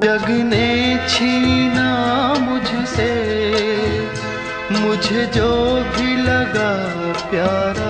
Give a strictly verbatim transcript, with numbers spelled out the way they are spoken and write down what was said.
जग ने छीना मुझसे मुझे जो भी लगा प्यारा,